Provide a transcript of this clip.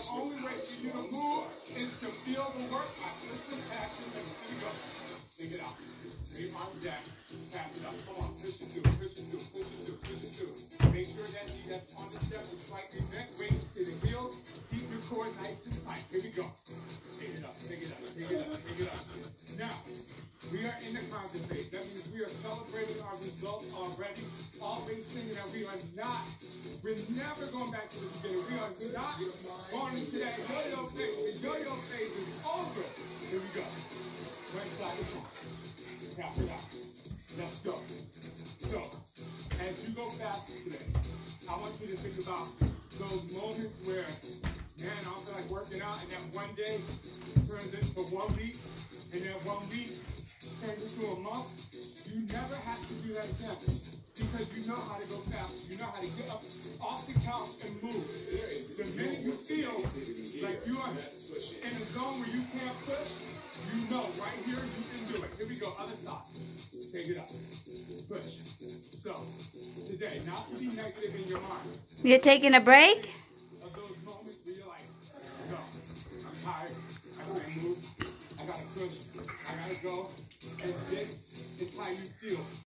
only way for you to move is to feel the work. Listen, action, and here we go. Take it out. Three arms down. Tap it up. Come on, push it through, push it through, push it through, push it through. Make sure that knee that's on the step is slightly bent. Weight to the heels. Keep your core nice and tight. Here we go. Take it up, take it up, take it up, take it up. Now, we are in the contest phase. That means we are celebrating our results already. Always thinking that we're never going back to the beginning. We are not going into that yo-yo phase. The yo-yo phase is over. Here we go. Right side is on. Tap it out. Let's go. So, as you go faster today, I want you to think about those moments where, man, I don't feel like working out, and that one day turns into 1 week, and that 1 week turns into a month. You never have to do that again, because you know how to go fast. You know how to get up off the couch and move. The minute you feel like you are in a zone where you can't push, you know right here you can do it. Here we go, other side. Take it up. Push. So, today, not to be negative in your mind. You're taking a break? Of those moments where you're like, no, I'm tired. I can't move. I gotta push. I gotta go. And this is how you feel.